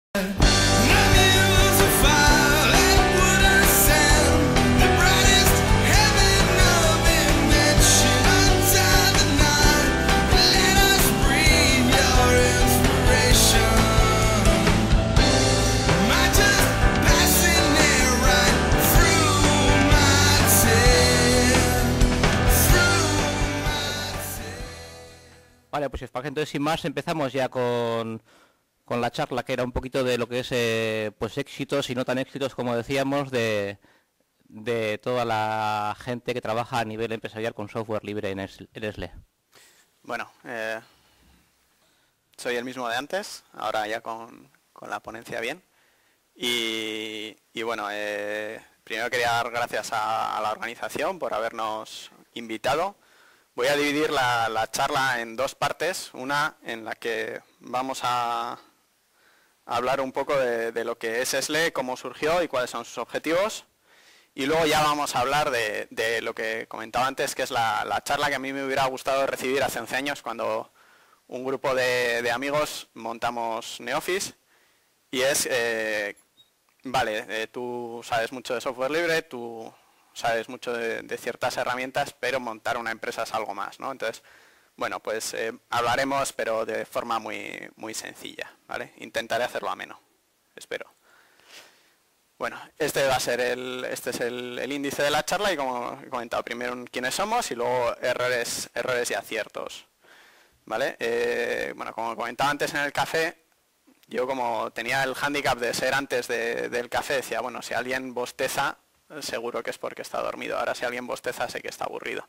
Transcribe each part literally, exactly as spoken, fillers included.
Vale, pues si os parece, entonces sin más empezamos ya con, con la charla, que era un poquito de lo que es eh, pues éxitos y no tan éxitos, como decíamos, de, de toda la gente que trabaja a nivel empresarial con software libre en Esle. Bueno, eh, soy el mismo de antes, ahora ya con, con la ponencia bien. Y, y bueno, eh, primero quería dar gracias a, a la organización por habernos invitado. Voy a dividir la, la charla en dos partes, una en la que vamos a, a hablar un poco de, de lo que es Esle, cómo surgió y cuáles son sus objetivos, y luego ya vamos a hablar de, de lo que comentaba antes, que es la, la charla que a mí me hubiera gustado recibir hace once años cuando un grupo de, de amigos montamos Neoffice, y es, eh, vale, eh, tú sabes mucho de software libre, tú sabes mucho de, de ciertas herramientas, pero montar una empresa es algo más, ¿no? Entonces, bueno, pues eh, hablaremos, pero de forma muy, muy sencilla, ¿vale? Intentaré hacerlo ameno, espero. Bueno, este va a ser el, este es el, el índice de la charla y como he comentado, primero quiénes somos y luego errores, errores y aciertos, ¿vale? Eh, bueno, como comentaba antes en el café, yo como tenía el hándicap de ser antes de, del café, decía, bueno, si alguien bosteza, seguro que es porque está dormido. Ahora si alguien bosteza sé que está aburrido.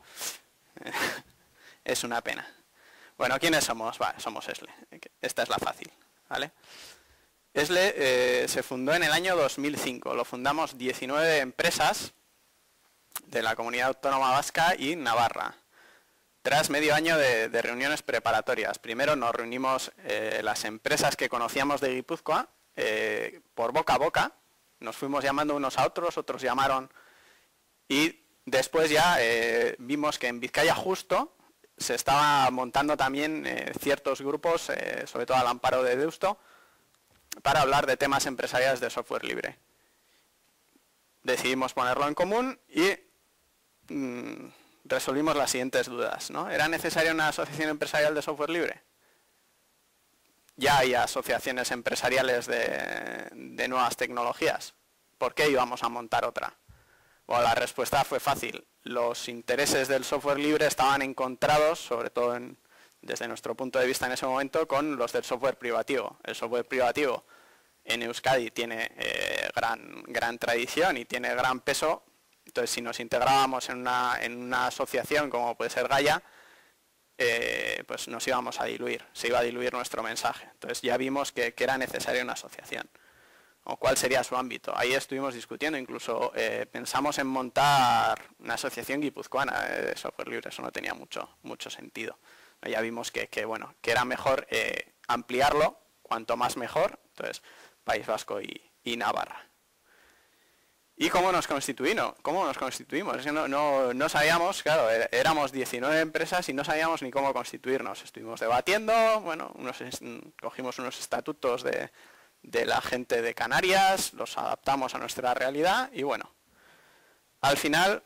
Es una pena. Bueno, ¿quiénes somos? Vale, somos Esle. Esta es la fácil, ¿vale? Esle eh, se fundó en el año dos mil cinco. Lo fundamos diecinueve empresas de la Comunidad Autónoma Vasca y Navarra. Tras medio año de, de reuniones preparatorias. Primero nos reunimos eh, las empresas que conocíamos de Guipúzcoa eh, por boca a boca. Nos fuimos llamando unos a otros, otros llamaron y después ya eh, vimos que en Vizcaya justo se estaba montando también eh, ciertos grupos, eh, sobre todo al amparo de Deusto, para hablar de temas empresariales de software libre. Decidimos ponerlo en común y mmm, resolvimos las siguientes dudas, ¿no? ¿Era necesaria una asociación empresarial de software libre? Ya hay asociaciones empresariales de, de nuevas tecnologías. ¿Por qué íbamos a montar otra? Bueno, la respuesta fue fácil. Los intereses del software libre estaban encontrados, sobre todo en, desde nuestro punto de vista en ese momento, con los del software privativo. El software privativo en Euskadi tiene eh, gran, gran tradición y tiene gran peso. Entonces, si nos integrábamos en una, en una asociación como puede ser Gaia, Eh, pues nos íbamos a diluir, se iba a diluir nuestro mensaje. Entonces ya vimos que, que era necesaria una asociación, o cuál sería su ámbito. Ahí estuvimos discutiendo, incluso eh, pensamos en montar una asociación guipuzcoana de software libre, eso no tenía mucho, mucho sentido. Ya vimos que, que, bueno, que era mejor eh, ampliarlo, cuanto más mejor, entonces País Vasco y, y Navarra. ¿Y cómo nos constituimos? ¿Cómo nos constituimos? Es que no, no, no sabíamos, claro, éramos diecinueve empresas y no sabíamos ni cómo constituirnos. Estuvimos debatiendo, bueno, unos, cogimos unos estatutos de, de la gente de Canarias, los adaptamos a nuestra realidad y bueno, al final,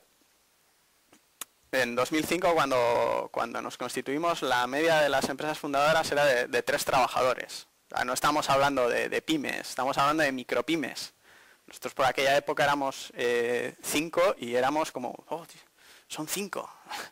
en dos mil cinco, cuando, cuando nos constituimos, la media de las empresas fundadoras era de, de tres trabajadores. O sea, no estamos hablando de, de pymes, estamos hablando de micropymes. Nosotros por aquella época éramos eh, cinco y éramos como, oh, tío, son cinco.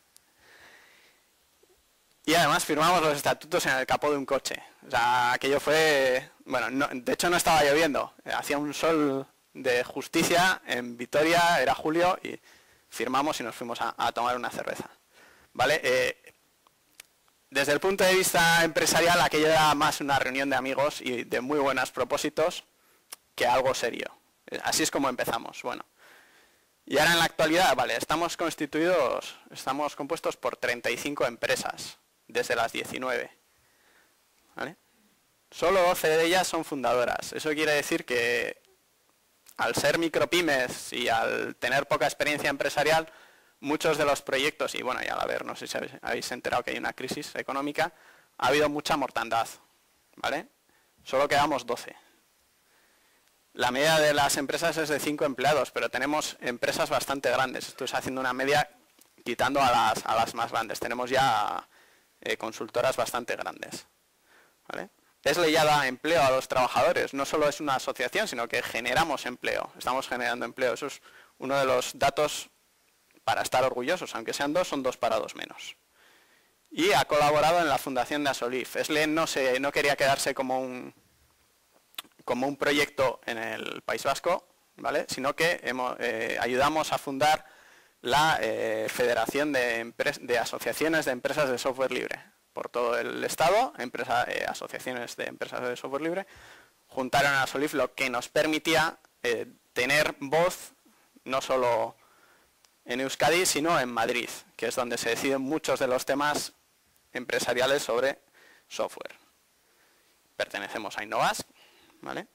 Y además firmamos los estatutos en el capó de un coche. O sea, aquello fue, bueno, no, de hecho no estaba lloviendo, hacía un sol de justicia en Vitoria, era julio, y firmamos y nos fuimos a, a tomar una cerveza. ¿Vale? Eh, desde el punto de vista empresarial, aquello era más una reunión de amigos y de muy buenos propósitos que algo serio. Así es como empezamos. Bueno, y ahora en la actualidad, vale, estamos constituidos, estamos compuestos por treinta y cinco empresas, desde las diecinueve. ¿Vale? Solo doce de ellas son fundadoras. Eso quiere decir que al ser micropymes y al tener poca experiencia empresarial, muchos de los proyectos, y bueno, ya a ver, no sé si habéis, habéis enterado que hay una crisis económica, ha habido mucha mortandad, ¿vale? Solo quedamos doce. La media de las empresas es de cinco empleados, pero tenemos empresas bastante grandes. Esto es haciendo una media quitando a las, a las más grandes. Tenemos ya eh, consultoras bastante grandes. ¿Vale? Es ley ya da empleo a los trabajadores. No solo es una asociación, sino que generamos empleo. Estamos generando empleo. Eso es uno de los datos para estar orgullosos. Aunque sean dos, son dos parados menos. Y ha colaborado en la fundación de Asolif. Esle no, se, no quería quedarse como un, como un proyecto en el País Vasco, ¿vale? Sino que hemos, eh, ayudamos a fundar la eh, Federación de, de Asociaciones de Empresas de Software Libre. Por todo el Estado, empresa, eh, asociaciones de empresas de software libre, juntaron a Asolif, lo que nos permitía eh, tener voz no solo en Euskadi, sino en Madrid, que es donde se deciden muchos de los temas empresariales sobre software. Pertenecemos a Innovask, ¿vale?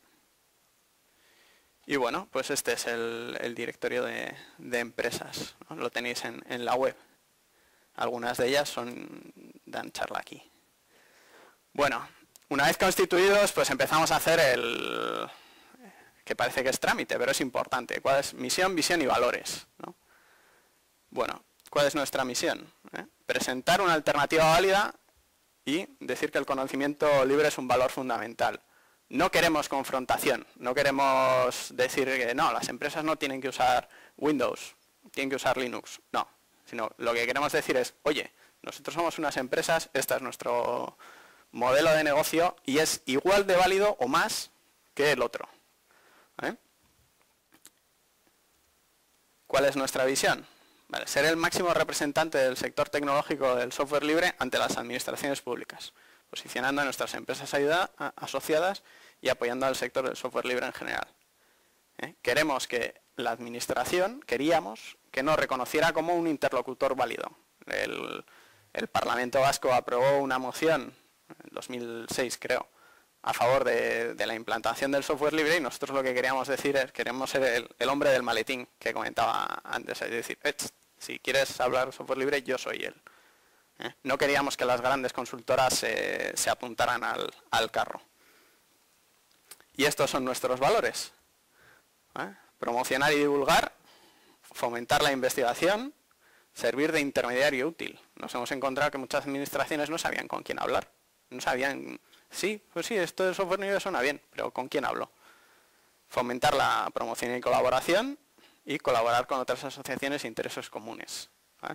Y bueno, pues este es el, el directorio de, de empresas, ¿no? Lo tenéis en, en la web. Algunas de ellas son, dan charla aquí. Bueno, una vez constituidos, pues empezamos a hacer el, que parece que es trámite, pero es importante. ¿Cuál es misión, visión y valores? ¿No? Bueno, ¿cuál es nuestra misión? ¿Eh? Presentar una alternativa válida y decir que el conocimiento libre es un valor fundamental. No queremos confrontación, no queremos decir que no, las empresas no tienen que usar Windows, tienen que usar Linux, no. Sino lo que queremos decir es, oye, nosotros somos unas empresas, este es nuestro modelo de negocio y es igual de válido o más que el otro. ¿Vale? ¿Cuál es nuestra visión? Vale, ser el máximo representante del sector tecnológico del software libre ante las administraciones públicas, posicionando a nuestras empresas ayuda, a, asociadas y apoyando al sector del software libre en general. ¿Eh? Queremos que la administración, queríamos, que nos reconociera como un interlocutor válido. El, el Parlamento Vasco aprobó una moción, en dos mil seis creo, a favor de, de la implantación del software libre y nosotros lo que queríamos decir es, queremos ser el, el hombre del maletín que comentaba antes, es decir, si quieres hablar de software libre, yo soy él. ¿Eh? No queríamos que las grandes consultoras se, se apuntaran al, al carro. Y estos son nuestros valores. ¿Eh? Promocionar y divulgar, fomentar la investigación, servir de intermediario útil. Nos hemos encontrado que muchas administraciones no sabían con quién hablar. No sabían, sí, pues sí, esto de software libre suena bien, pero ¿con quién hablo? Fomentar la promoción y colaboración y colaborar con otras asociaciones e intereses comunes. ¿Vale?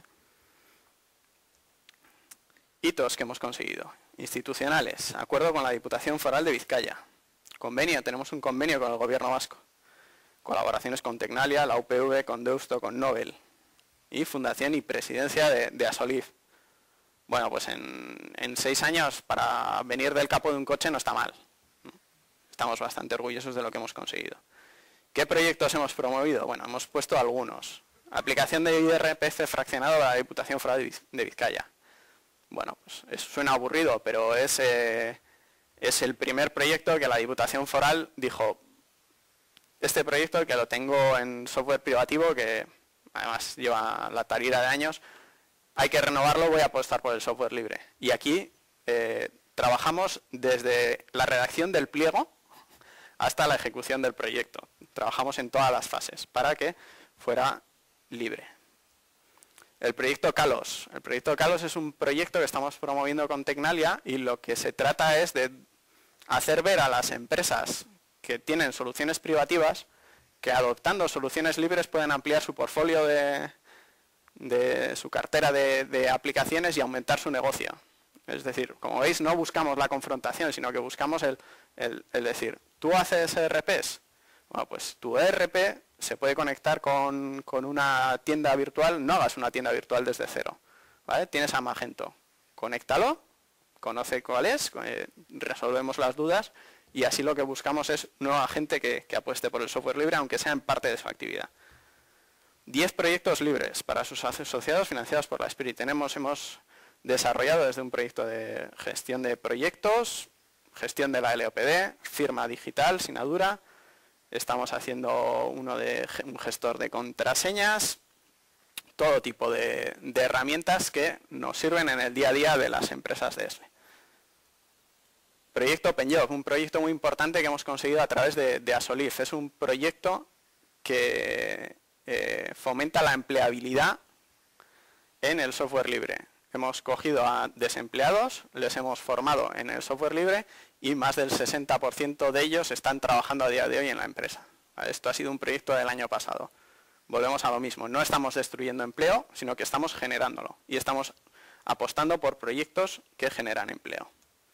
Hitos que hemos conseguido. Institucionales. Acuerdo con la Diputación Foral de Vizcaya. Convenio. Tenemos un convenio con el Gobierno vasco. Colaboraciones con Tecnalia, la U P V, con Deusto, con Nobel. Y fundación y presidencia de, de Asolif. Bueno, pues en, en seis años para venir del capó de un coche no está mal. Estamos bastante orgullosos de lo que hemos conseguido. ¿Qué proyectos hemos promovido? Bueno, hemos puesto algunos. Aplicación de I R P F fraccionado de la Diputación Foral de Vizcaya. Bueno, pues eso suena aburrido, pero es, eh, es el primer proyecto que la Diputación Foral dijo, este proyecto que lo tengo en software privativo, que además lleva la tarira de años, hay que renovarlo, voy a apostar por el software libre. Y aquí eh, trabajamos desde la redacción del pliego hasta la ejecución del proyecto. Trabajamos en todas las fases para que fuera libre. El proyecto Kalos. El proyecto Kalos es un proyecto que estamos promoviendo con Tecnalia y lo que se trata es de hacer ver a las empresas que tienen soluciones privativas que adoptando soluciones libres pueden ampliar su portfolio de, de su cartera de, de aplicaciones y aumentar su negocio. Es decir, como veis, no buscamos la confrontación, sino que buscamos el, el, el decir, ¿tú haces E R Ps? Bueno, pues tu E R P se puede conectar con, con una tienda virtual, no hagas una tienda virtual desde cero. ¿Vale? Tienes a Magento, conéctalo, conoce cuál es, eh, resolvemos las dudas y así lo que buscamos es nueva gente que, que apueste por el software libre, aunque sea en parte de su actividad. diez proyectos libres para sus asociados financiados por la Spirit. Tenemos, hemos desarrollado desde un proyecto de gestión de proyectos, gestión de la L O P D, firma digital, sinadura. Estamos haciendo uno de un gestor de contraseñas, todo tipo de, de herramientas que nos sirven en el día a día de las empresas de E S L E. Proyecto OpenJob, un proyecto muy importante que hemos conseguido a través de, de Asolif. Es un proyecto que eh, fomenta la empleabilidad en el software libre. Hemos cogido a desempleados, les hemos formado en el software libre y más del sesenta por ciento de ellos están trabajando a día de hoy en la empresa. Esto ha sido un proyecto del año pasado. Volvemos a lo mismo, no estamos destruyendo empleo, sino que estamos generándolo y estamos apostando por proyectos que generan empleo.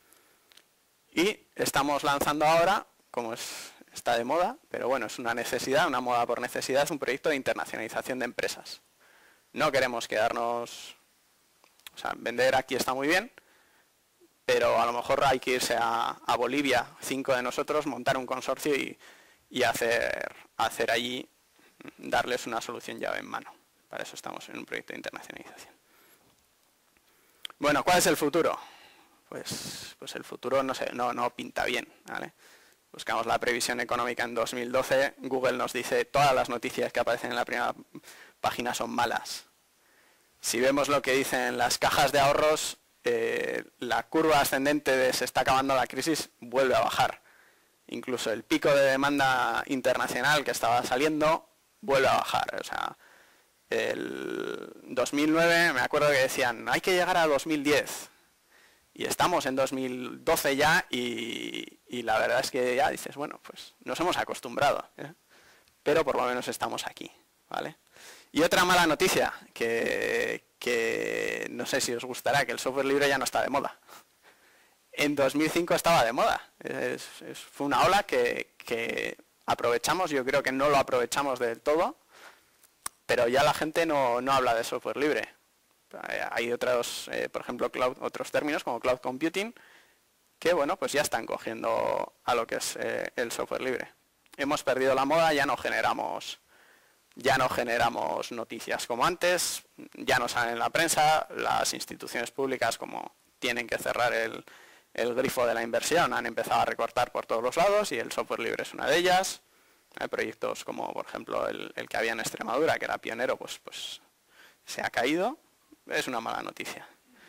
Y estamos lanzando ahora, como es, está de moda, pero bueno, es una necesidad, una moda por necesidad, es un proyecto de internacionalización de empresas. No queremos quedarnos, o sea, vender aquí está muy bien, pero a lo mejor hay que irse a, a Bolivia, cinco de nosotros, montar un consorcio y, y hacer, hacer allí, darles una solución llave en mano. Para eso estamos en un proyecto de internacionalización. Bueno, ¿cuál es el futuro? Pues, pues el futuro no, sé, no, no pinta bien, ¿vale? Buscamos la previsión económica en dos mil doce, Google nos dice todas las noticias que aparecen en la primera página son malas. Si vemos lo que dicen las cajas de ahorros, eh, la curva ascendente de se está acabando la crisis vuelve a bajar. Incluso el pico de demanda internacional que estaba saliendo vuelve a bajar. O sea, el dos mil nueve me acuerdo que decían hay que llegar a dos mil diez. Y estamos en dos mil doce ya y, y la verdad es que ya dices, bueno, pues nos hemos acostumbrado, ¿eh? Pero por lo menos estamos aquí, ¿vale? Y otra mala noticia, que, que no sé si os gustará, que el software libre ya no está de moda. En dos mil cinco estaba de moda, es, es, fue una ola que, que aprovechamos, yo creo que no lo aprovechamos del todo, pero ya la gente no, no habla de software libre. Hay otros, eh, por ejemplo, cloud, otros términos como cloud computing, que bueno, pues ya están cogiendo a lo que es eh, el software libre. Hemos perdido la moda, ya no generamos, ya no generamos noticias como antes, ya no salen en la prensa, las instituciones públicas como tienen que cerrar el, el grifo de la inversión, han empezado a recortar por todos los lados y el software libre es una de ellas. Hay proyectos como por ejemplo el, el que había en Extremadura, que era pionero, pues, pues se ha caído. Es una mala noticia.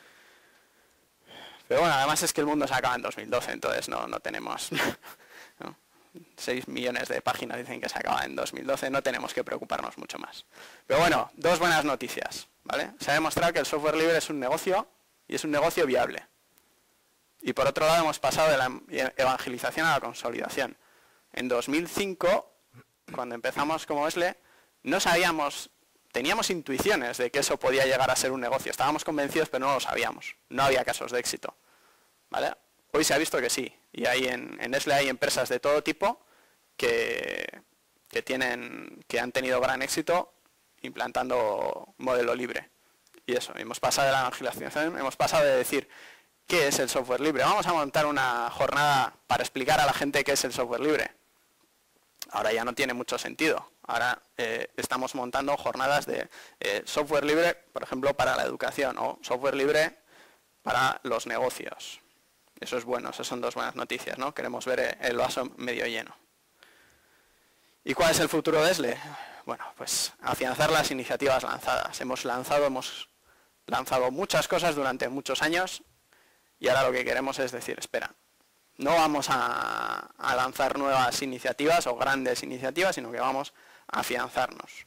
Pero bueno, además es que el mundo se acaba en dos mil doce, entonces no, no tenemos... ¿no? seis millones de páginas dicen que se acaba en dos mil doce, no tenemos que preocuparnos mucho más. Pero bueno, dos buenas noticias, ¿vale? Se ha demostrado que el software libre es un negocio y es un negocio viable. Y por otro lado hemos pasado de la evangelización a la consolidación. En dos mil cinco, cuando empezamos como ESLE, no sabíamos... Teníamos intuiciones de que eso podía llegar a ser un negocio. Estábamos convencidos, pero no lo sabíamos. No había casos de éxito, ¿vale? Hoy se ha visto que sí. Y hay en, en ESLE hay empresas de todo tipo que, que, tienen, que han tenido gran éxito implantando modelo libre. Y eso, hemos pasado de la evangelización, hemos pasado de decir ¿qué es el software libre? Vamos a montar una jornada para explicar a la gente qué es el software libre. Ahora ya no tiene mucho sentido. Ahora eh, estamos montando jornadas de eh, software libre, por ejemplo, para la educación o software libre para los negocios. Eso es bueno, esas son dos buenas noticias, ¿no? Queremos ver el vaso medio lleno. ¿Y cuál es el futuro de ESLE? Bueno, pues afianzar las iniciativas lanzadas. Hemos lanzado, hemos lanzado muchas cosas durante muchos años y ahora lo que queremos es decir, espera, no vamos a, a lanzar nuevas iniciativas o grandes iniciativas, sino que vamos a afianzarnos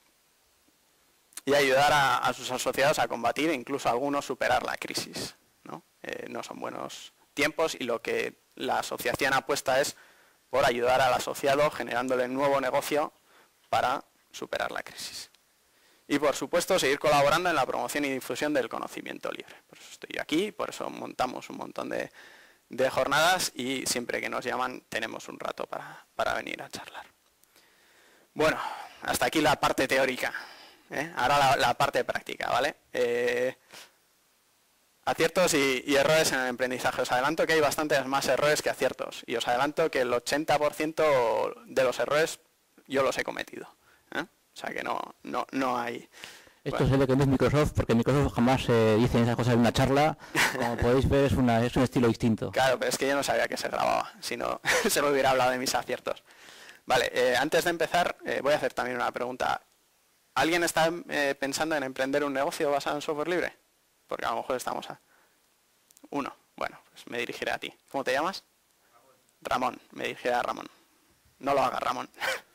y ayudar a, a sus asociados a combatir e incluso a algunos superar la crisis, ¿no? Eh, no son buenos tiempos y lo que la asociación apuesta es por ayudar al asociado generándole nuevo negocio para superar la crisis. Y por supuesto seguir colaborando en la promoción y difusión del conocimiento libre. Por eso estoy aquí, por eso montamos un montón de, de jornadas y siempre que nos llaman tenemos un rato para, para venir a charlar. Bueno, hasta aquí la parte teórica, ¿eh? Ahora la, la parte práctica, ¿vale? Eh, aciertos y, y errores en el emprendizaje. Os adelanto que hay bastantes más errores que aciertos y os adelanto que el ochenta por ciento de los errores yo los he cometido, ¿eh? O sea que no, no, no hay... Esto bueno. se ve que no es Microsoft, porque Microsoft jamás eh, dice esas cosas en una charla. Como podéis ver, es, una, es un estilo distinto. Claro, pero es que yo no sabía que se grababa, si no se me hubiera hablado de mis aciertos. Vale, eh, antes de empezar, eh, voy a hacer también una pregunta. ¿Alguien está eh, pensando en emprender un negocio basado en software libre? Porque a lo mejor estamos a... Uno. Bueno, pues me dirigiré a ti. ¿Cómo te llamas? Ramón. Ramón, me dirigiré a Ramón. No lo hagas, Ramón.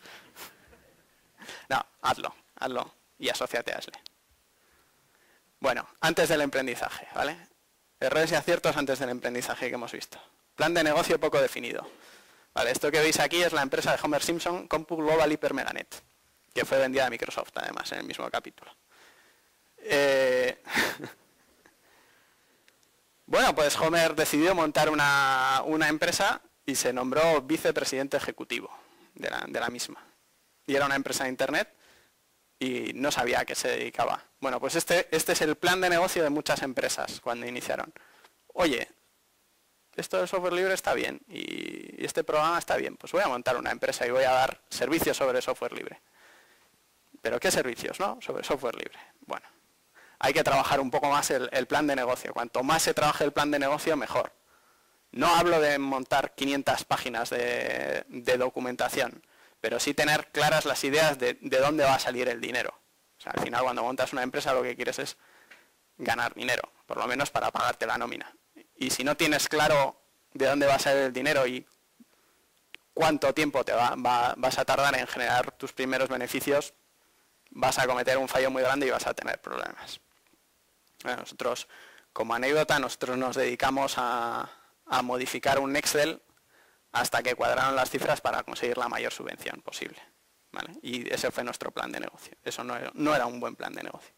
No, hazlo, hazlo y asóciate a Asle. Bueno, antes del emprendizaje, ¿vale? Errores y aciertos antes del emprendizaje que hemos visto. Plan de negocio poco definido. Vale, esto que veis aquí es la empresa de Homer Simpson, Compu Global Hyper Meganet, que fue vendida a Microsoft, además, en el mismo capítulo. Eh... bueno, pues Homer decidió montar una, una empresa y se nombró vicepresidente ejecutivo de la, de la misma. Y era una empresa de Internet y no sabía a qué se dedicaba. Bueno, pues este, este es el plan de negocio de muchas empresas cuando iniciaron. Oye, esto del software libre está bien y este programa está bien, pues voy a montar una empresa y voy a dar servicios sobre software libre. ¿Pero qué servicios, no? Sobre software libre. Bueno, hay que trabajar un poco más el, el plan de negocio. Cuanto más se trabaje el plan de negocio, mejor. No hablo de montar quinientas páginas de, de documentación, pero sí tener claras las ideas de, de dónde va a salir el dinero. O sea, al final, cuando montas una empresa, lo que quieres es ganar dinero, por lo menos para pagarte la nómina. Y si no tienes claro de dónde va a salir el dinero y cuánto tiempo te va, va, vas a tardar en generar tus primeros beneficios, vas a cometer un fallo muy grande y vas a tener problemas. Bueno, nosotros, como anécdota, nosotros nos dedicamos a, a modificar un Excel hasta que cuadraron las cifras para conseguir la mayor subvención posible, ¿vale? Y ese fue nuestro plan de negocio. Eso no era, no era un buen plan de negocio.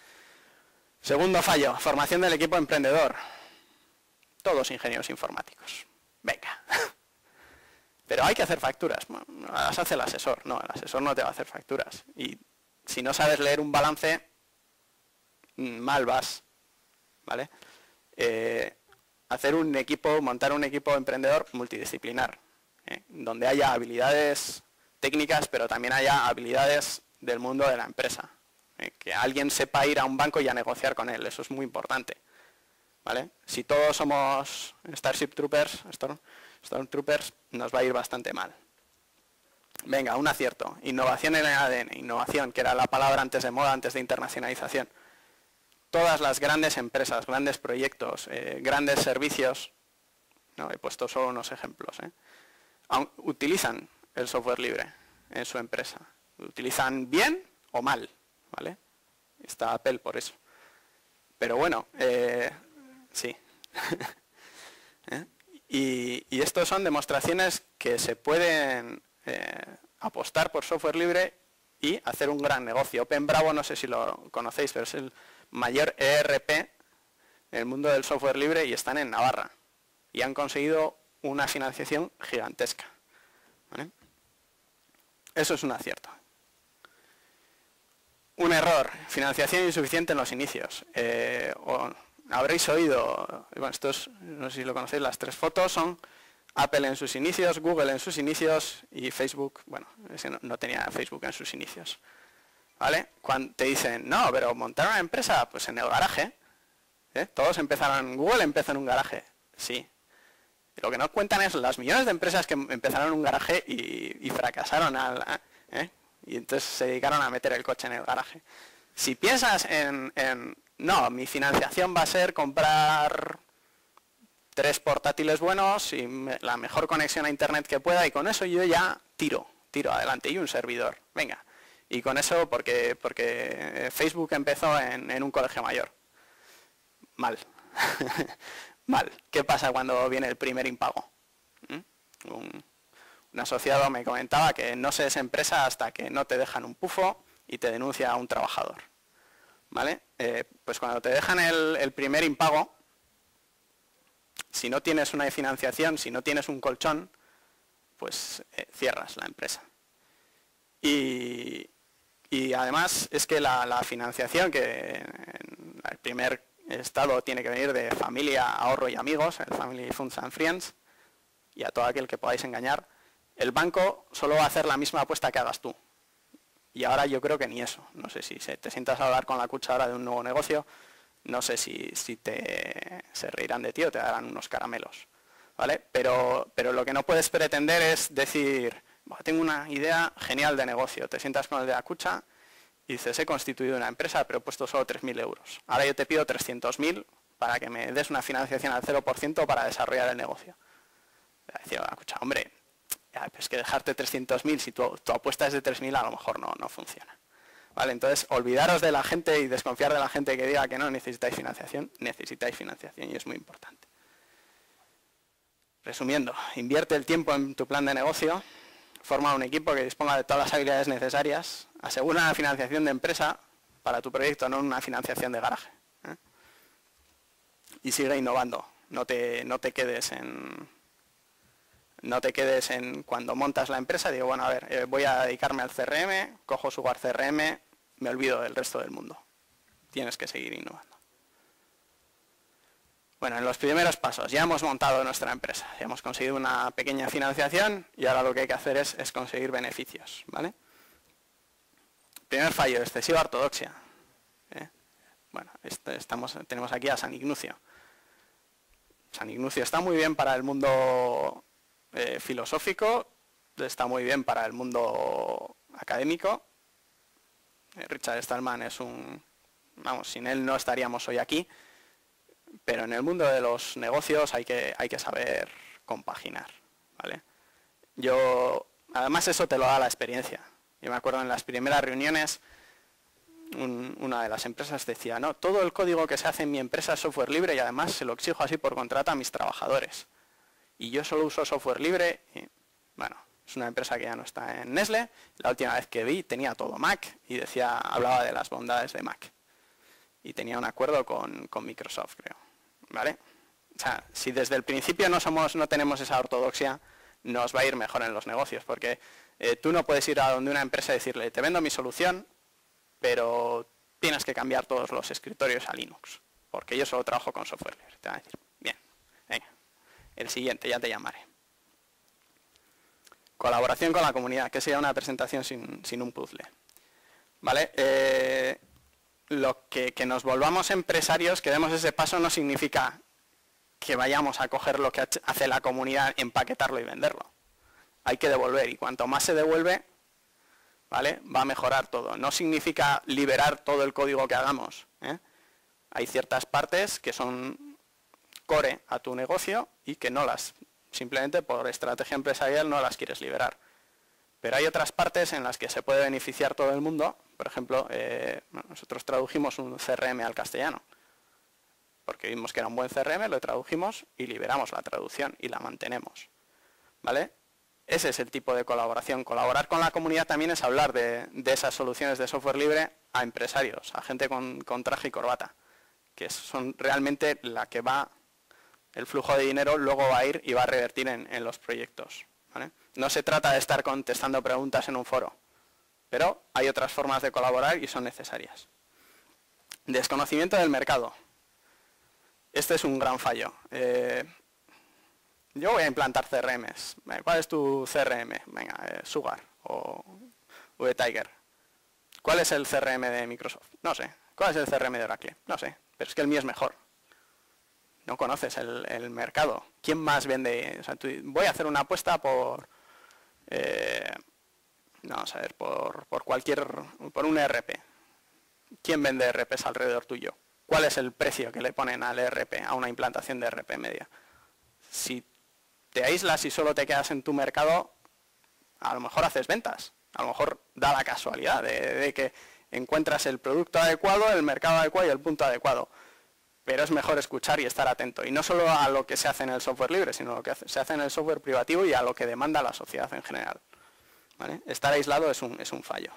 Segundo fallo, formación del equipo emprendedor. Todos ingenieros informáticos. Venga. Pero hay que hacer facturas. Bueno, las hace el asesor. No, el asesor no te va a hacer facturas. Y si no sabes leer un balance, mal vas, ¿vale? Eh, hacer un equipo, montar un equipo emprendedor multidisciplinar, ¿eh? Donde haya habilidades técnicas, pero también haya habilidades del mundo de la empresa. ¿eh? Que alguien sepa ir a un banco y a negociar con él, eso es muy importante, ¿vale? Si todos somos Starship Troopers, Storm, Storm Troopers, nos va a ir bastante mal. Venga, un acierto. Innovación en el A D N. Innovación, que era la palabra antes de moda, antes de internacionalización. Todas las grandes empresas, grandes proyectos, eh, grandes servicios, no, he puesto solo unos ejemplos, ¿eh? utilizan el software libre en su empresa. Lo utilizan bien o mal, ¿vale? Está Apple por eso. Pero bueno, eh, sí. ¿Eh? Y, y estos son demostraciones que se pueden eh, apostar por software libre y hacer un gran negocio. OpenBravo, no sé si lo conocéis, pero es el mayor E R P en el mundo del software libre y están en Navarra. Y han conseguido una financiación gigantesca, ¿vale? Eso es un acierto. Un error, financiación insuficiente en los inicios. Eh, o, habréis oído, bueno, estos, no sé si lo conocéis, las tres fotos son Apple en sus inicios, Google en sus inicios y Facebook, bueno, ese no, no tenía Facebook en sus inicios. ¿Vale? Cuando te dicen, no, pero montar una empresa, pues en el garaje. ¿eh? Todos empezaron, Google empezó en un garaje, sí. Lo que no cuentan es las millones de empresas que empezaron en un garaje y, y fracasaron al, ¿eh? y entonces se dedicaron a meter el coche en el garaje. Si piensas en, en, no, mi financiación va a ser comprar tres portátiles buenos y me, la mejor conexión a internet que pueda y con eso yo ya tiro, tiro adelante y un servidor, venga. Y con eso porque, porque Facebook empezó en, en un colegio mayor. Mal. Mal. ¿Qué pasa cuando viene el primer impago? ¿Mm? Un, un asociado me comentaba que no se desempresa hasta que no te dejan un pufo y te denuncia a un trabajador. ¿Vale? Eh, pues cuando te dejan el, el primer impago, si no tienes una financiación, si no tienes un colchón, pues eh, cierras la empresa. Y, y además es que la, la financiación, que en el primer estado tiene que venir de familia, ahorro y amigos, el Family Funds and Friends, y a todo aquel que podáis engañar, el banco solo va a hacer la misma apuesta que hagas tú. Y ahora yo creo que ni eso. No sé si te sientas a hablar con la cucha ahora de un nuevo negocio, no sé si, si te, se reirán de ti o te darán unos caramelos, ¿vale? Pero, pero lo que no puedes pretender es decir, tengo una idea genial de negocio, te sientas con el de la cucha y dices, he constituido una empresa pero he puesto solo tres mil euros. Ahora yo te pido trescientos mil para que me des una financiación al cero por ciento para desarrollar el negocio. Decía, escucha, hombre, ya, pues que dejarte trescientos mil, si tu, tu apuesta es de tres mil, a lo mejor no, no funciona. ¿Vale? Entonces, olvidaros de la gente y desconfiar de la gente que diga que no necesitáis financiación. Necesitáis financiación y es muy importante. Resumiendo, invierte el tiempo en tu plan de negocio, forma un equipo que disponga de todas las habilidades necesarias, asegura una financiación de empresa para tu proyecto, no una financiación de garaje. ¿eh? Y sigue innovando, no te, no te quedes en... No te quedes en cuando montas la empresa, digo, bueno, a ver, eh, voy a dedicarme al C R M, cojo Sugar C R M, me olvido del resto del mundo. Tienes que seguir innovando. Bueno, en los primeros pasos, ya hemos montado nuestra empresa, ya hemos conseguido una pequeña financiación y ahora lo que hay que hacer es, es conseguir beneficios, ¿vale? Primer fallo, excesiva ortodoxia. ¿eh? Bueno, este, estamos, tenemos aquí a San Ignacio. San Ignacio está muy bien para el mundo eh, filosófico, está muy bien para el mundo académico. Eh, Richard Stallman es un... Vamos, sin él no estaríamos hoy aquí. Pero en el mundo de los negocios hay que, hay que saber compaginar, ¿vale? Yo, además eso te lo da la experiencia. Yo me acuerdo en las primeras reuniones, un, una de las empresas decía, no, todo el código que se hace en mi empresa es software libre y además se lo exijo así por contrato a mis trabajadores. Y yo solo uso software libre y, bueno, es una empresa que ya no está en Nestlé. La última vez que vi tenía todo Mac y decía, hablaba de las bondades de Mac. Y tenía un acuerdo con, con Microsoft, creo. ¿Vale? O sea, si desde el principio no somos, no tenemos esa ortodoxia, nos va a ir mejor en los negocios, porque eh, tú no puedes ir a donde una empresa y decirle, te vendo mi solución, pero tienes que cambiar todos los escritorios a Linux, porque yo solo trabajo con software libre. Te van a decir, bien, venga, el siguiente, ya te llamaré. Colaboración con la comunidad, que sería una presentación sin, sin un puzzle. ¿Vale? Eh, Lo que, que nos volvamos empresarios, que demos ese paso, no significa que vayamos a coger lo que hace la comunidad, empaquetarlo y venderlo. Hay que devolver y cuanto más se devuelve, ¿vale? Va a mejorar todo. No significa liberar todo el código que hagamos. ¿eh? Hay ciertas partes que son core a tu negocio y que no las, simplemente por estrategia empresarial no las quieres liberar. Pero hay otras partes en las que se puede beneficiar todo el mundo. Por ejemplo, eh, nosotros tradujimos un C R M al castellano, porque vimos que era un buen C R M, lo tradujimos y liberamos la traducción y la mantenemos. ¿Vale? Ese es el tipo de colaboración. Colaborar con la comunidad también es hablar de, de esas soluciones de software libre a empresarios, a gente con, con traje y corbata, que son realmente la que va, el flujo de dinero luego va a ir y va a revertir en, en los proyectos. ¿Vale? No se trata de estar contestando preguntas en un foro, pero hay otras formas de colaborar y son necesarias. Desconocimiento del mercado. Este es un gran fallo. Eh, yo voy a implantar C R Ms. ¿Cuál es tu C R M? Venga, eh, Sugar o VTiger. ¿Cuál es el C R M de Microsoft? No sé. ¿Cuál es el C R M de Oracle? No sé, pero es que el mío es mejor. No conoces el, el mercado. ¿Quién más vende? O sea, tú, voy a hacer una apuesta por... Eh, vamos a ver, por, por cualquier... por un E R P. ¿Quién vende E R Ps alrededor tuyo? ¿Cuál es el precio que le ponen al E R P, a una implantación de E R P media? Si te aíslas y solo te quedas en tu mercado, a lo mejor haces ventas. A lo mejor da la casualidad de, de que encuentras el producto adecuado, el mercado adecuado y el punto adecuado. Pero es mejor escuchar y estar atento. Y no solo a lo que se hace en el software libre, sino a lo que se hace en el software privativo y a lo que demanda la sociedad en general. ¿Vale? Estar aislado es un, es un fallo.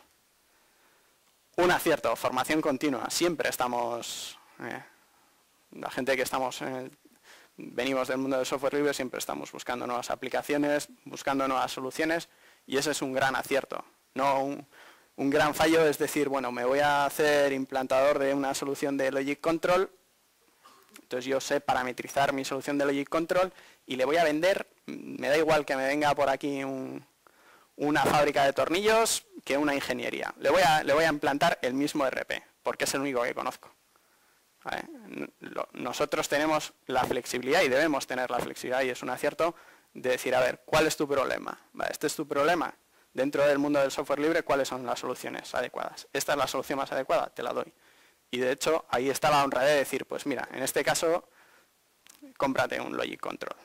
Un acierto, formación continua. Siempre estamos... Eh, la gente que estamos... Eh, venimos del mundo del software libre, siempre estamos buscando nuevas aplicaciones, buscando nuevas soluciones, y ese es un gran acierto. No un, un gran fallo es decir, bueno, me voy a hacer implantador de una solución de Logic Control. Entonces yo sé parametrizar mi solución de Logic Control y le voy a vender, me da igual que me venga por aquí un, una fábrica de tornillos que una ingeniería. Le voy, a, le voy a implantar el mismo E R P, porque es el único que conozco. ¿Vale? Nosotros tenemos la flexibilidad y debemos tener la flexibilidad, y es un acierto, de decir, a ver, ¿cuál es tu problema? Vale, este es tu problema. Dentro del mundo del software libre, ¿cuáles son las soluciones adecuadas? Esta es la solución más adecuada, te la doy. Y de hecho, ahí está la honradez de decir, pues mira, en este caso, cómprate un Logic Control.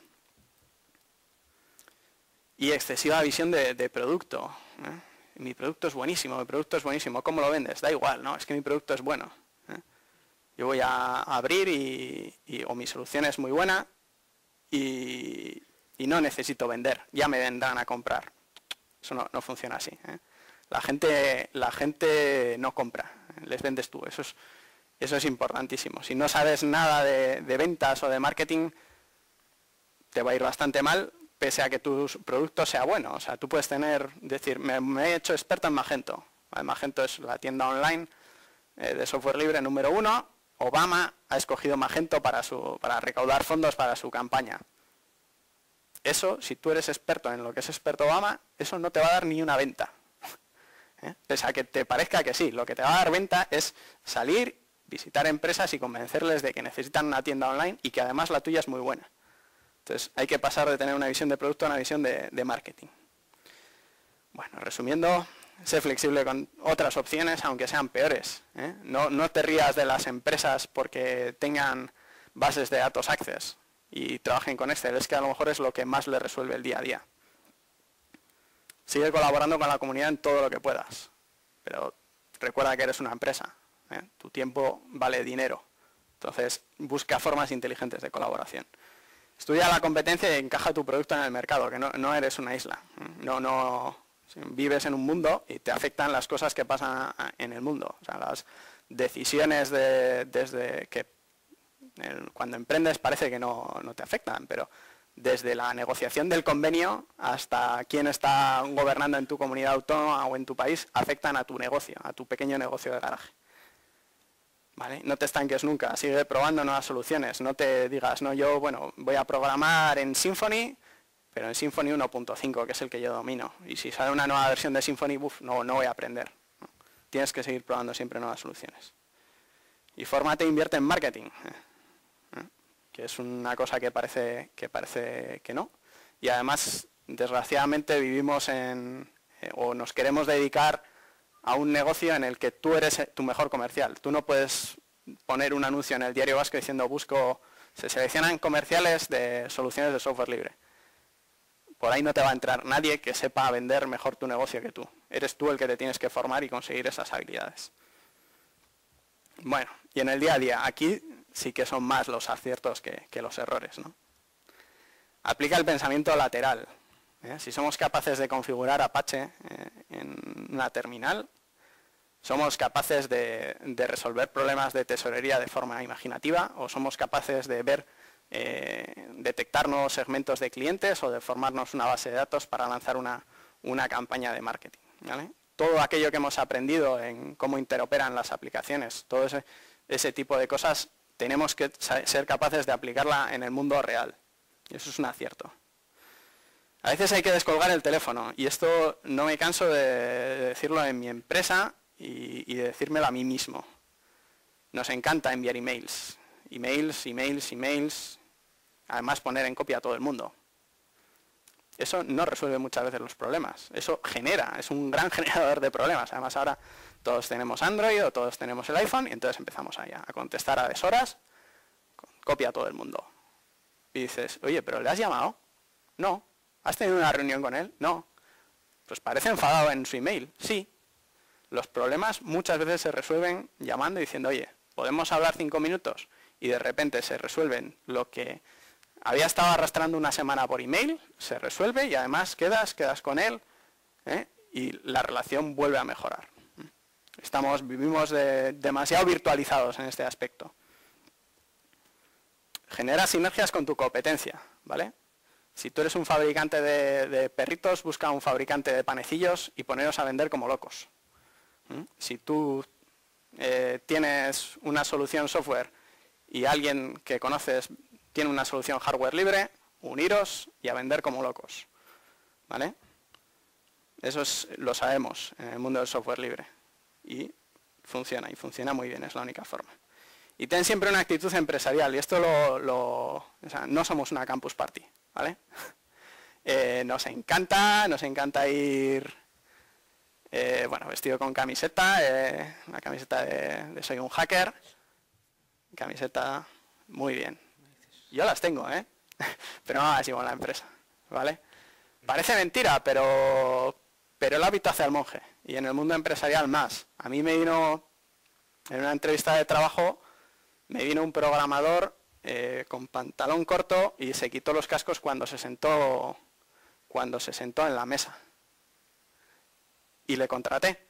Y excesiva visión de, de producto. ¿eh? Mi producto es buenísimo, mi producto es buenísimo. ¿Cómo lo vendes? Da igual, ¿no? Es que mi producto es bueno. ¿eh? Yo voy a abrir y, y o mi solución es muy buena y, y no necesito vender. Ya me vendrán a comprar. Eso no, no funciona así. ¿eh? La gente, la gente no compra, ¿eh? Les vendes tú. Eso es, eso es importantísimo. Si no sabes nada de, de ventas o de marketing, te va a ir bastante mal, pese a que tu producto sea bueno. O sea, tú puedes tener, decir, me, me he hecho experto en Magento. Magento es la tienda online eh, de software libre número uno. Obama ha escogido Magento para, su, para recaudar fondos para su campaña. Eso, si tú eres experto en lo que es experto Obama, eso no te va a dar ni una venta. ¿Eh? Pese a que te parezca que sí, lo que te va a dar venta es salir, visitar empresas y convencerles de que necesitan una tienda online y que además la tuya es muy buena. Entonces, hay que pasar de tener una visión de producto a una visión de, de marketing. Bueno, resumiendo, sé flexible con otras opciones, aunque sean peores. ¿eh? No, no te rías de las empresas porque tengan bases de datos Access y trabajen con Excel. Es que a lo mejor es lo que más les resuelve el día a día. Sigue colaborando con la comunidad en todo lo que puedas. Pero recuerda que eres una empresa. ¿eh? Tu tiempo vale dinero. Entonces, busca formas inteligentes de colaboración. Estudia la competencia y encaja tu producto en el mercado, que no, no eres una isla. No, no, vives en un mundo y te afectan las cosas que pasan en el mundo. O sea, las decisiones de, desde que el, cuando emprendes parece que no, no te afectan, pero desde la negociación del convenio hasta quién está gobernando en tu comunidad autónoma o en tu país, afectan a tu negocio, a tu pequeño negocio de garaje. ¿Vale? No te estanques nunca, sigue probando nuevas soluciones, no te digas, no, yo bueno, voy a programar en Symfony, pero en Symfony uno punto cinco, que es el que yo domino, y si sale una nueva versión de Symfony, uf, no, no voy a aprender. ¿no? Tienes que seguir probando siempre nuevas soluciones. Y fórmate e invierte en marketing, ¿eh? que es una cosa que parece, que parece que no, y además, desgraciadamente, vivimos en, eh, o nos queremos dedicar a un negocio en el que tú eres tu mejor comercial. Tú no puedes poner un anuncio en el Diario Vasco diciendo busco, se seleccionan comerciales de soluciones de software libre. Por ahí no te va a entrar nadie que sepa vender mejor tu negocio que tú. Eres tú el que te tienes que formar y conseguir esas habilidades. Bueno, y en el día a día, aquí sí que son más los aciertos que, que los errores, ¿no? Aplica el pensamiento lateral. ¿Eh? Si somos capaces de configurar Apache eh, en una terminal, somos capaces de, de resolver problemas de tesorería de forma imaginativa o somos capaces de ver, eh, detectar nuevos segmentos de clientes o de formarnos una base de datos para lanzar una, una campaña de marketing. ¿vale? Todo aquello que hemos aprendido en cómo interoperan las aplicaciones, todo ese, ese tipo de cosas, tenemos que ser capaces de aplicarla en el mundo real. Y eso es un acierto. A veces hay que descolgar el teléfono y esto no me canso de decirlo en mi empresa y, y de decírmelo a mí mismo. Nos encanta enviar emails, emails, emails, emails, además poner en copia a todo el mundo. Eso no resuelve muchas veces los problemas, eso genera, es un gran generador de problemas. Además ahora todos tenemos Android o todos tenemos el iPhone y entonces empezamos allá a contestar a deshoras, copia a todo el mundo. Y dices, oye, ¿pero le has llamado? No. ¿Has tenido una reunión con él? No. Pues parece enfadado en su email. Sí. Los problemas muchas veces se resuelven llamando y diciendo, oye, ¿podemos hablar cinco minutos? Y de repente se resuelven lo que había estado arrastrando una semana por email, se resuelve y además quedas, quedas con él ¿eh? y la relación vuelve a mejorar. Estamos, vivimos de, demasiado virtualizados en este aspecto. Genera sinergias con tu competencia, ¿vale? Si tú eres un fabricante de, de perritos, busca un fabricante de panecillos y poneros a vender como locos. ¿Mm? Si tú eh, tienes una solución software y alguien que conoces tiene una solución hardware libre, uniros y a vender como locos. ¿Vale? Eso es, lo sabemos en el mundo del software libre. Y funciona, y funciona muy bien, es la única forma. Y ten siempre una actitud empresarial, y esto lo, lo o sea, no somos una campus party, ¿vale? Eh, nos encanta, nos encanta ir eh, bueno, vestido con camiseta, eh, una camiseta de, de soy un hacker, camiseta, muy bien. Yo las tengo, ¿eh? Pero no las llevo en la empresa, ¿vale? Parece mentira, pero, pero el hábito hace al monje, y en el mundo empresarial más. A mí me vino, en una entrevista de trabajo, me vino un programador eh, con pantalón corto y se quitó los cascos cuando se sentó, cuando se sentó en la mesa. Y le contraté.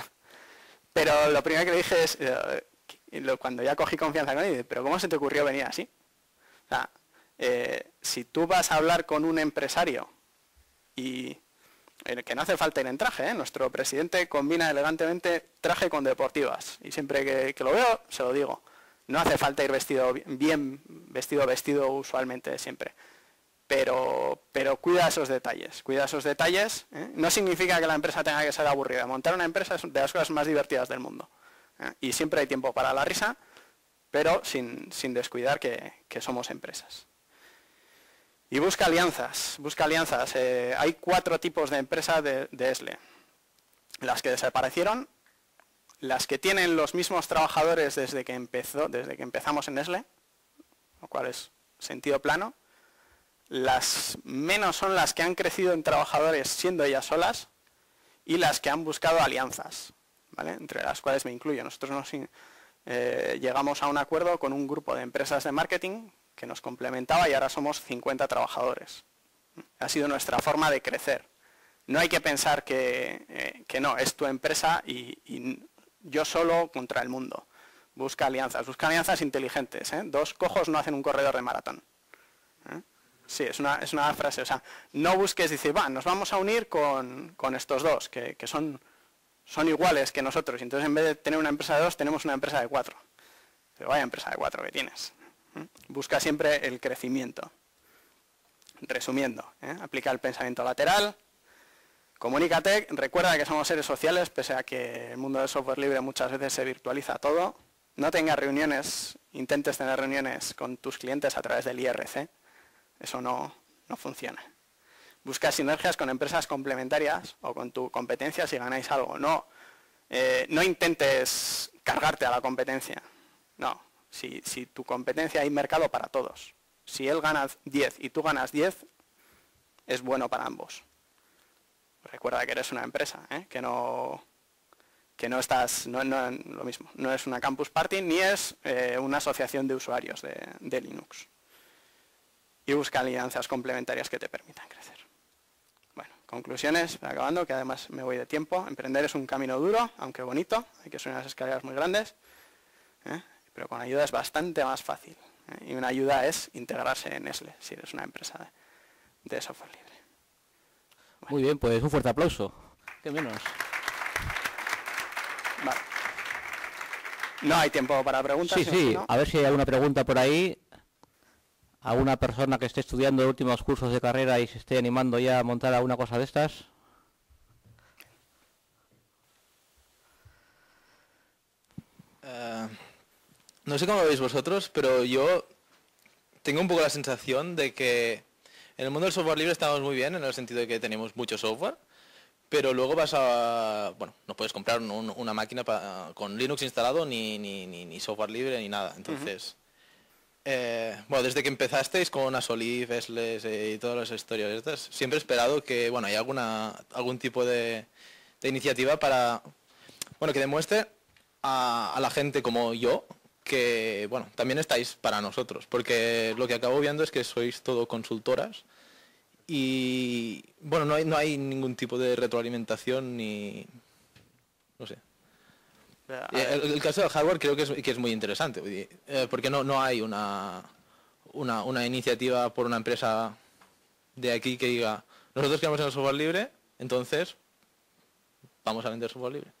Pero lo primero que le dije es, eh, cuando ya cogí confianza con él, pero ¿cómo se te ocurrió venir así? O sea, eh, si tú vas a hablar con un empresario y eh, que no hace falta ir en traje, ¿eh? Nuestro presidente combina elegantemente traje con deportivas y siempre que, que lo veo se lo digo. No hace falta ir vestido bien vestido, vestido usualmente siempre. Pero, pero cuida esos detalles, cuida esos detalles. ¿eh? No significa que la empresa tenga que ser aburrida. Montar una empresa es de las cosas más divertidas del mundo. ¿eh? Y siempre hay tiempo para la risa, pero sin, sin descuidar que, que somos empresas. Y busca alianzas, busca alianzas. Eh, hay cuatro tipos de empresas de, de ESLE. Las que desaparecieron, las que tienen los mismos trabajadores desde que empezó, desde que empezamos en ESLE, lo cual es sentido plano. Las menos son las que han crecido en trabajadores siendo ellas solas y las que han buscado alianzas, ¿vale? Entre las cuales me incluyo. Nosotros nos, eh, llegamos a un acuerdo con un grupo de empresas de marketing que nos complementaba y ahora somos cincuenta trabajadores. Ha sido nuestra forma de crecer. No hay que pensar que, eh, que no, es tu empresa y, y yo solo contra el mundo. Busca alianzas, busca alianzas inteligentes. ¿eh? Dos cojos no hacen un corredor de maratón. ¿eh? Sí, es una, es una frase. O sea, no busques, dice, va, nos vamos a unir con, con estos dos, que, que son, son iguales que nosotros. Y entonces en vez de tener una empresa de dos, tenemos una empresa de cuatro. Pero vaya empresa de cuatro que tienes. Busca siempre el crecimiento. Resumiendo, ¿eh? aplica el pensamiento lateral, comunícate, recuerda que somos seres sociales, pese a que el mundo del software libre muchas veces se virtualiza todo. No tengas reuniones, intentes tener reuniones con tus clientes a través del I R C, eso no, no funciona. Busca sinergias con empresas complementarias o con tu competencia si ganáis algo. No, eh, no intentes cargarte a la competencia, no. Si, si tu competencia hay mercado para todos. Si él gana diez y tú ganas diez, es bueno para ambos. Recuerda que eres una empresa, ¿eh? que no que no estás, no, no lo mismo, no es una campus party ni es eh, una asociación de usuarios de, de Linux. Y busca alianzas complementarias que te permitan crecer. Bueno, conclusiones, acabando, que además me voy de tiempo. Emprender es un camino duro, aunque bonito, hay que subir unas escaleras muy grandes. ¿eh? Pero con ayuda es bastante más fácil. ¿eh? Y una ayuda es integrarse en ESLE, si eres una empresa de, de software libre. Bueno. Muy bien, pues un fuerte aplauso. ¿Qué menos? Vale. No hay tiempo para preguntas. Sí, sí, ¿no? A ver si hay alguna pregunta por ahí. ¿Alguna persona que esté estudiando últimos cursos de carrera y se esté animando ya a montar alguna cosa de estas? Uh... No sé cómo lo veis vosotros, pero yo tengo un poco la sensación de que en el mundo del software libre estamos muy bien, en el sentido de que tenemos mucho software, pero luego vas a... bueno, no puedes comprar un, una máquina pa, con Linux instalado, ni, ni, ni, ni software libre, ni nada. Entonces, uh-huh. eh, bueno, desde que empezasteis con Asolif, Esles eh, y todas las historias estas, siempre he esperado que, bueno, hay alguna algún tipo de, de iniciativa para, bueno, que demuestre a, a la gente como yo, que, bueno, también estáis para nosotros, porque lo que acabo viendo es que sois todo consultoras y, bueno, no hay, no hay ningún tipo de retroalimentación ni... no sé. El, el caso del hardware creo que es, que es muy interesante, eh, porque no, no hay una, una, una iniciativa por una empresa de aquí que diga, nosotros queremos el software libre, entonces vamos a vender software libre.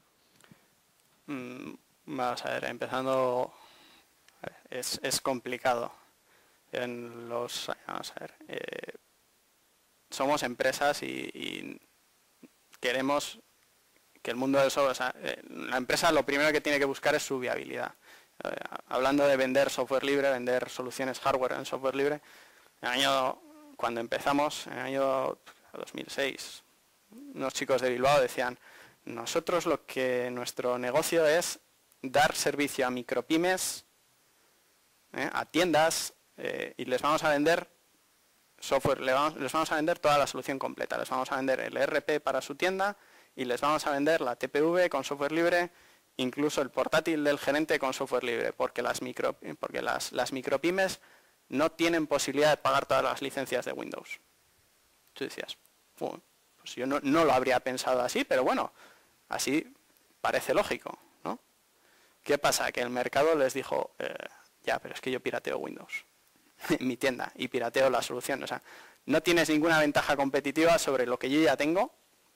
Mm. Vamos a ver, empezando, es, es complicado. En los, vamos a ver, eh, somos empresas y, y queremos que el mundo del software, o sea, eh, la empresa lo primero que tiene que buscar es su viabilidad. Eh, hablando de vender software libre, vender soluciones hardware en software libre, en el año, cuando empezamos, en el año dos mil seis, unos chicos de Bilbao decían, Nosotros lo que nuestro negocio es dar servicio a micropymes, ¿eh? a tiendas, eh, y les vamos a vender software, les vamos, les vamos a vender toda la solución completa. Les vamos a vender el E R P para su tienda y les vamos a vender la T P V con software libre, incluso el portátil del gerente con software libre, porque las, micro, porque las, las micropymes no tienen posibilidad de pagar todas las licencias de Windows. Tú decías, pues yo no, no lo habría pensado así, pero bueno, así parece lógico, ¿no? ¿Qué pasa? Que el mercado les dijo, eh, ya, pero es que yo pirateo Windows en mi tienda y pirateo la solución. O sea, no tienes ninguna ventaja competitiva sobre lo que yo ya tengo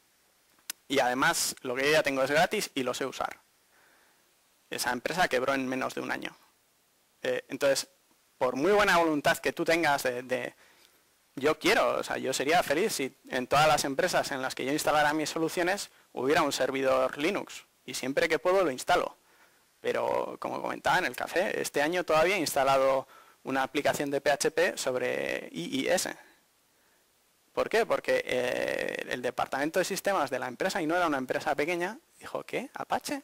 y además lo que yo ya tengo es gratis y lo sé usar. Esa empresa quebró en menos de un año. Eh, entonces, por muy buena voluntad que tú tengas de, de yo quiero, o sea, yo sería feliz si en todas las empresas en las que yo instalara mis soluciones hubiera un servidor Linux y siempre que puedo lo instalo. Pero como comentaba en el café, este año todavía he instalado una aplicación de P H P sobre I I S. ¿Por qué? Porque eh, el departamento de sistemas de la empresa, y no era una empresa pequeña, dijo, ¿qué? ¿Apache?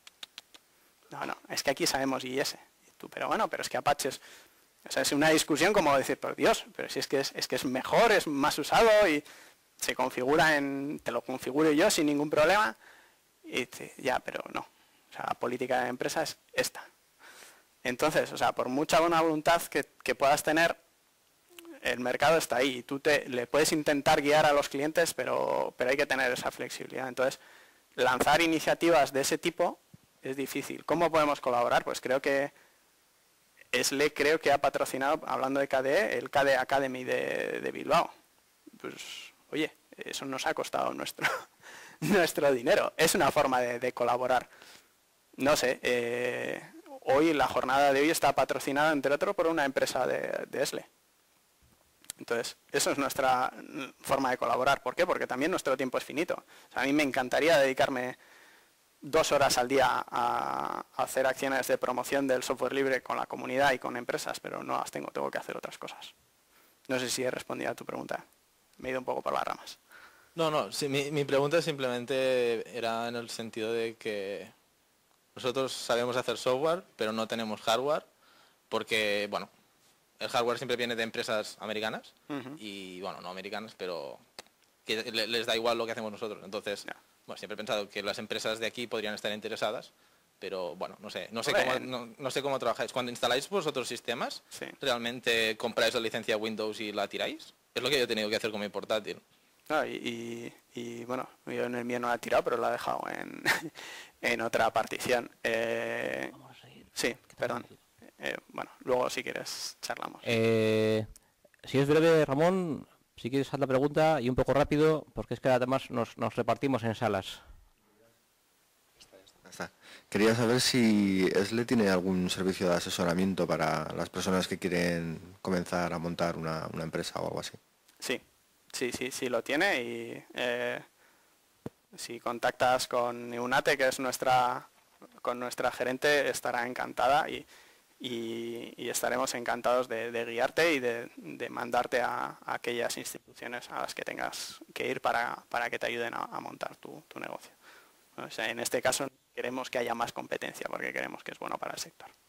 No, no, es que aquí sabemos I I S. Y tú, pero bueno, pero es que Apache es... O sea, es una discusión como decir, por Dios, pero si es que es, es que es mejor, es más usado y se configura en... Te lo configuro yo sin ningún problema. Y dice, ya, pero no. O sea, la política de la empresa es esta. Entonces, o sea, por mucha buena voluntad que, que puedas tener, el mercado está ahí. Tú te, le puedes intentar guiar a los clientes, pero, pero hay que tener esa flexibilidad. Entonces, lanzar iniciativas de ese tipo es difícil. ¿Cómo podemos colaborar? Pues creo que ESLE creo que ha patrocinado, hablando de K D E, el K D E Academy de, de Bilbao. Pues, oye, eso nos ha costado nuestro, nuestro dinero. Es una forma de, de colaborar. No sé, eh, hoy la jornada de hoy está patrocinada, entre otros, por una empresa de, de ESLE. Entonces, eso es nuestra forma de colaborar. ¿Por qué? Porque también nuestro tiempo es finito. O sea, a mí me encantaría dedicarme dos horas al día a, a hacer acciones de promoción del software libre con la comunidad y con empresas, pero no las tengo, tengo que hacer otras cosas. No sé si he respondido a tu pregunta. Me he ido un poco por las ramas. No, no, sí, mi, mi pregunta simplemente era en el sentido de que nosotros sabemos hacer software, pero no tenemos hardware, porque, bueno, el hardware siempre viene de empresas americanas, uh-huh. y, bueno, no americanas, pero que les da igual lo que hacemos nosotros. Entonces, yeah. bueno, siempre he pensado que las empresas de aquí podrían estar interesadas, pero, bueno, no sé, no sé, cómo, no, no sé cómo trabajáis. Cuando instaláis vosotros sistemas, sí. ¿realmente compráis la licencia Windows y la tiráis? Es lo que yo he tenido que hacer con mi portátil. No, y, y, y, bueno, yo en el mío no la he tirado, pero la he dejado en, en otra partición. Eh, sí, perdón. Eh, bueno, luego si quieres charlamos. Eh, si es breve, Ramón, si quieres hacer la pregunta y un poco rápido, porque es que además nos, nos repartimos en salas. Está. Quería saber si ESLE tiene algún servicio de asesoramiento para las personas que quieren comenzar a montar una, una empresa o algo así. Sí, sí, sí, sí lo tiene y eh, si contactas con Eunate, que es nuestra, con nuestra gerente, estará encantada y, y, y estaremos encantados de, de guiarte y de, de mandarte a, a aquellas instituciones a las que tengas que ir para, para que te ayuden a, a montar tu, tu negocio. O sea, en este caso queremos que haya más competencia porque queremos que es bueno para el sector.